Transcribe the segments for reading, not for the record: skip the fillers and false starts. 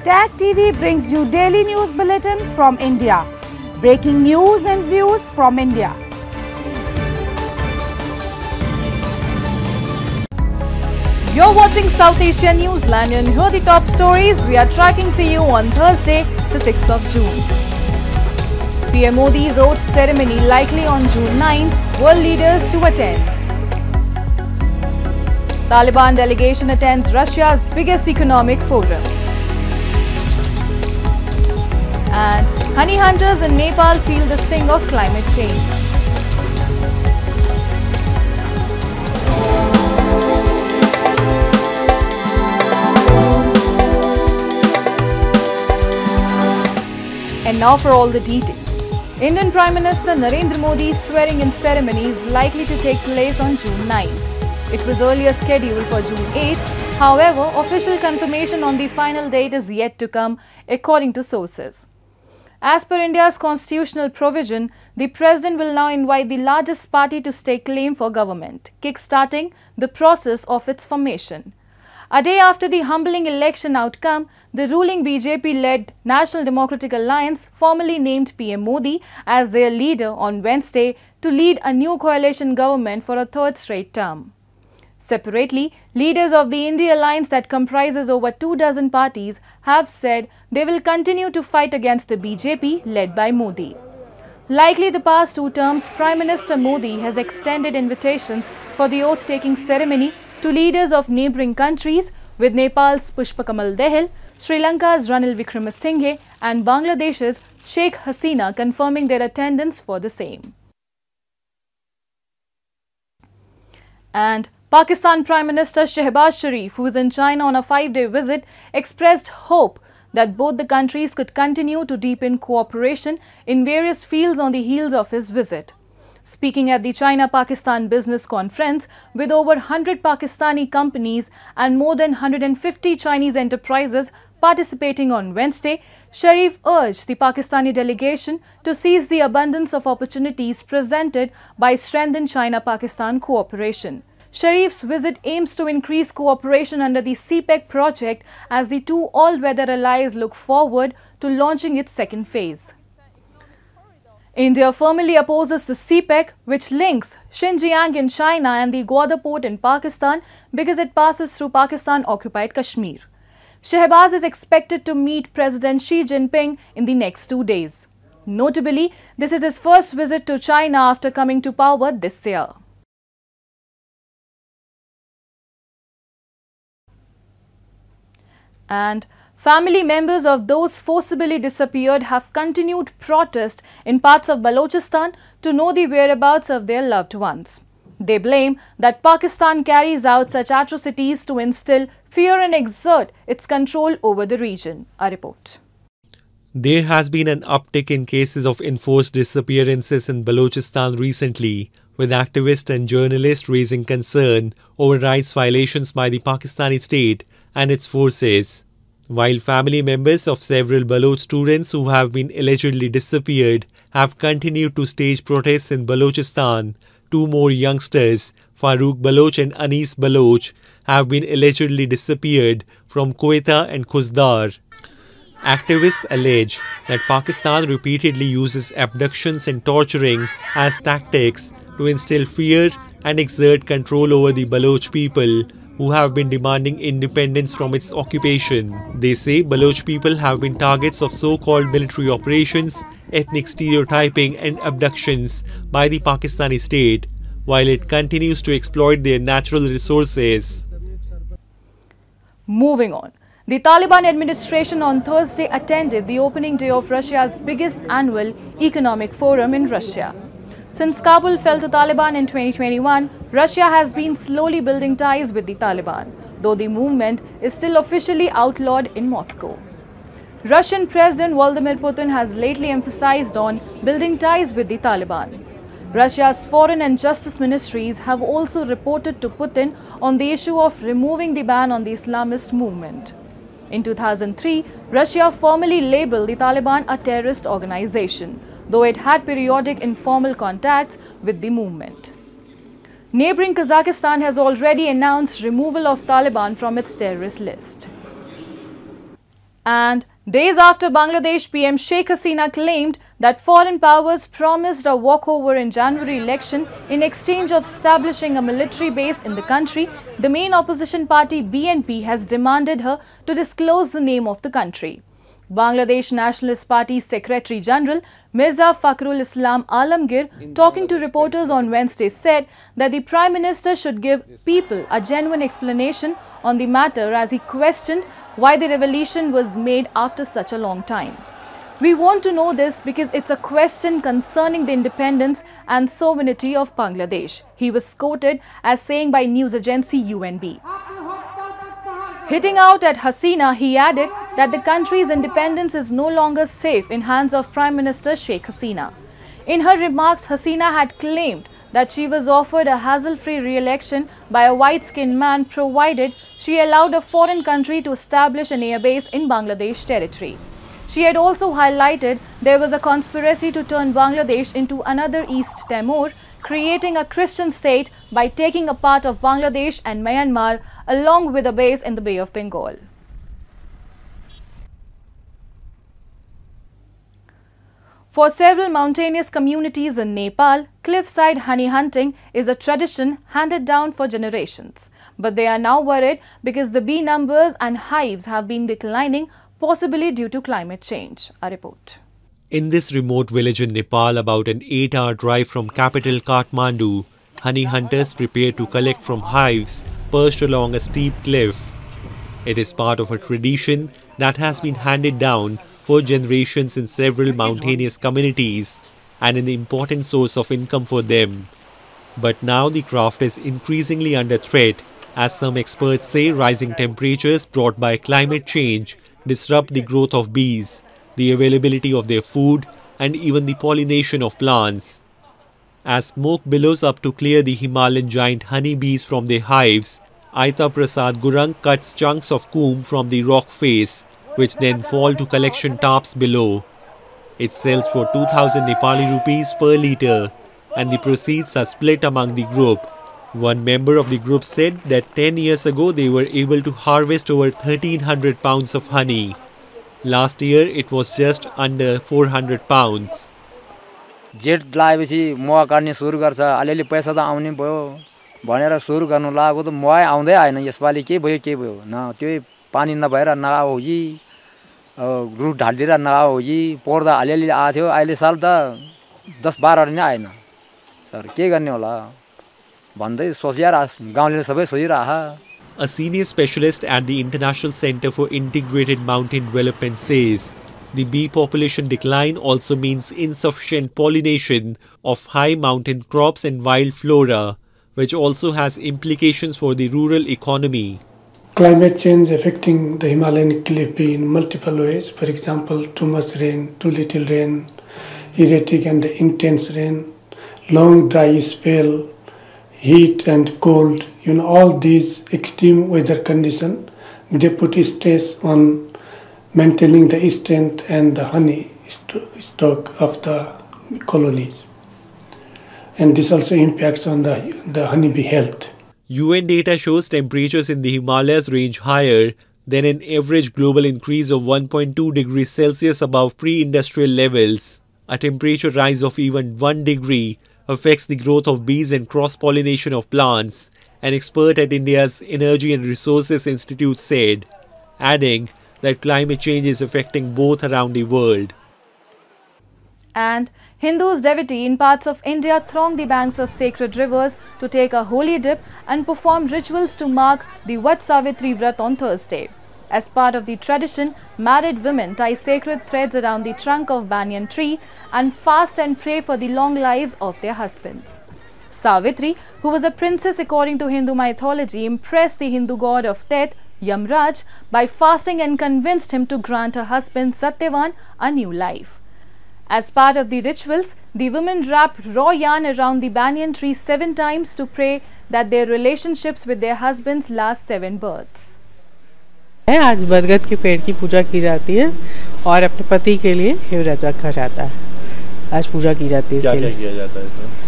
TAG TV brings you daily news bulletin from India. Breaking news and views from India. You're watching South Asia Newsland and here are the top stories we are tracking for you on Thursday, the 6th of June. PM Modi's oath ceremony likely on June 9th, world leaders to attend. Taliban delegation attends Russia's biggest economic forum. And honey hunters in Nepal feel the sting of climate change. And now for all the details. Indian Prime Minister Narendra Modi's swearing-in ceremony is likely to take place on June 9th. It was earlier scheduled for June 8th. However, official confirmation on the final date is yet to come, according to sources. As per India's constitutional provision, the President will now invite the largest party to stake claim for government, kick-starting the process of its formation. A day after the humbling election outcome, the ruling BJP-led National Democratic Alliance formally named PM Modi as their leader on Wednesday to lead a new coalition government for a third straight term. Separately, leaders of the India Alliance that comprises over 24 parties have said they will continue to fight against the BJP led by Modi. Likely the past 2 terms, Prime Minister Modi has extended invitations for the oath-taking ceremony to leaders of neighbouring countries, with Nepal's Pushpa Kamal Dahal, Sri Lanka's Ranil Wickremesinghe and Bangladesh's Sheikh Hasina confirming their attendance for the same. And Pakistan Prime Minister Shehbaz Sharif, who is in China on a 5-day visit, expressed hope that both the countries could continue to deepen cooperation in various fields on the heels of his visit. Speaking at the China-Pakistan Business Conference with over 100 Pakistani companies and more than 150 Chinese enterprises participating on Wednesday, Sharif urged the Pakistani delegation to seize the abundance of opportunities presented by strengthened China-Pakistan cooperation. Sharif's visit aims to increase cooperation under the CPEC project as the two all-weather allies look forward to launching its second phase. India firmly opposes the CPEC, which links Xinjiang in China and the Gwadar port in Pakistan because it passes through Pakistan-occupied Kashmir. Shehbaz is expected to meet President Xi Jinping in the next 2 days. Notably, this is his first visit to China after coming to power this year. And family members of those forcibly disappeared have continued protest in parts of Balochistan to know the whereabouts of their loved ones. They blame that Pakistan carries out such atrocities to instill fear and exert its control over the region. A report. There has been an uptick in cases of enforced disappearances in Balochistan recently, with activists and journalists raising concern over rights violations by the Pakistani state and its forces. While family members of several Baloch students who have been allegedly disappeared have continued to stage protests in Balochistan, 2 more youngsters, Farooq Baloch and Anis Baloch, have been allegedly disappeared from Quetta and Khuzdar. Activists allege that Pakistan repeatedly uses abductions and torturing as tactics to instill fear and exert control over the Baloch people, who have been demanding independence from its occupation. They say Baloch people have been targets of so-called military operations, ethnic stereotyping and abductions by the Pakistani state, while it continues to exploit their natural resources. Moving on. The Taliban administration on Thursday attended the opening day of Russia's biggest annual economic forum in Russia. Since Kabul fell to Taliban in 2021, Russia has been slowly building ties with the Taliban, though the movement is still officially outlawed in Moscow. Russian President Vladimir Putin has lately emphasized on building ties with the Taliban. Russia's foreign and justice ministries have also reported to Putin on the issue of removing the ban on the Islamist movement. In 2003, Russia formally labeled the Taliban a terrorist organization, though it had periodic informal contacts with the movement. Neighboring Kazakhstan has already announced removal of Taliban from its terrorist list. And days after Bangladesh PM Sheikh Hasina claimed that foreign powers promised a walkover in January election in exchange of establishing a military base in the country, the main opposition party BNP has demanded her to disclose the name of the country. Bangladesh Nationalist Party Secretary General Mirza Fakhrul Islam Alamgir, talking to reporters on Wednesday, said that the Prime Minister should give people a genuine explanation on the matter, as he questioned why the revelation was made after such a long time. "We want to know this because it's a question concerning the independence and sovereignty of Bangladesh," he was quoted as saying by news agency UNB. Hitting out at Hasina, he added that the country's independence is no longer safe in hands of Prime Minister Sheikh Hasina. In her remarks, Hasina had claimed that she was offered a hassle-free re-election by a white-skinned man provided she allowed a foreign country to establish an airbase in Bangladesh territory. She had also highlighted there was a conspiracy to turn Bangladesh into another East Timor, creating a Christian state by taking a part of Bangladesh and Myanmar along with a base in the Bay of Bengal. For several mountainous communities in Nepal, cliffside honey hunting is a tradition handed down for generations. But they are now worried because the bee numbers and hives have been declining, possibly due to climate change. A report. In this remote village in Nepal, about an 8-hour drive from capital Kathmandu, honey hunters prepare to collect from hives perched along a steep cliff. It is part of a tradition that has been handed down for generations in several mountainous communities and an important source of income for them. But now the craft is increasingly under threat, as some experts say rising temperatures brought by climate change disrupt the growth of bees, the availability of their food, and even the pollination of plants. As smoke billows up to clear the Himalayan giant honeybees from their hives, Aita Prasad Gurung cuts chunks of comb from the rock face, which then fall to collection tops below. It sells for 2,000 Nepali rupees per litre, and the proceeds are split among the group. One member of the group said that 10 years ago they were able to harvest over 1,300 pounds of honey. Last year it was just under 400 pounds. Jet लाएपछि मह काट्ने सुरु गर्छ, अलिअलि पैसा त आउने भयो भनेर सुरु गर्नु लागेको त मह आउँदै आएन। यसपालि के भयो न त्यो पानी नभएर नआउजी रुट ढाल्दिएर नआउजी पर्दा अलिअलि आथ्यो। अहिले साल त 10-12 नै आएन सर, के गर्ने होला भन्दै सोचिरा गाउँले सबै सोचिरा। A senior specialist at the International Center for Integrated Mountain Development says the bee population decline also means insufficient pollination of high mountain crops and wild flora, which also has implications for the rural economy. Climate change affecting the Himalayan cliff bee in multiple ways. For example, too much rain, too little rain, erratic and intense rain, long dry spell, heat and cold, all these extreme weather conditions, they put stress on maintaining the strength and the honey stock of the colonies. And this also impacts on the honeybee health. UN data shows temperatures in the Himalayas range higher than an average global increase of 1.2 degrees Celsius above pre-industrial levels. A temperature rise of even 1 degree affects the growth of bees and cross-pollination of plants, an expert at India's Energy and Resources Institute said, adding that climate change is affecting both around the world. And Hindus devotee in parts of India throng the banks of sacred rivers to take a holy dip and perform rituals to mark the Vat Savitri Vrat on Thursday. As part of the tradition, married women tie sacred threads around the trunk of banyan tree and fast and pray for the long lives of their husbands. Savitri, who was a princess according to Hindu mythology, impressed the Hindu god of death, Yamraj, by fasting and convinced him to grant her husband Satyavan a new life. As part of the rituals, the women wrap raw yarn around the banyan tree 7 times to pray that their relationships with their husbands last 7 births. आज बरगद के पेड़ की पूजा की जाती है और अपने पति के लिए ये व्रत रखा जाता है। आज पूजा की जाती है। क्या किया जाता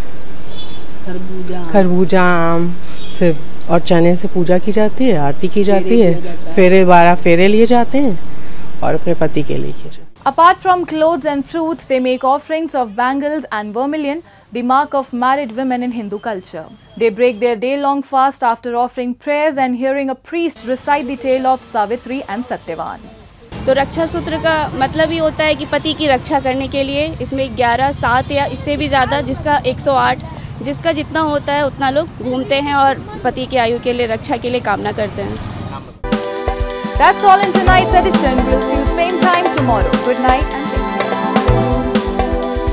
है? खरबूजा, आम से और चने से पूजा की जाती है, आरती की जाती है, फेरे 12 फेरे लिए जाते हैं और अपने पति के लिए कीजिए। Apart from clothes and fruits, they make offerings of bangles and vermilion, the mark of married women in Hindu culture. They break their day-long fast after offering prayers and hearing a priest recite the tale of Savitri and Satyavan. तो रक्षा सूत्र का मतलब ही होता है कि पति की रक्षा करने के लिए इसमें 11, 7 या इससे भी ज़्यादा, जिसका 108, जिसका जितना होता है उतना लोग घूमते हैं और पति की आयु के लिए, रक्षा के लिए कामना करते हैं। That's all in tonight's edition. We'll see you same time tomorrow. Good night and take care.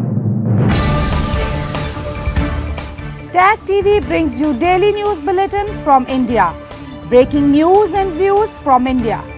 TAG TV brings you daily news bulletin from India. Breaking news and views from India.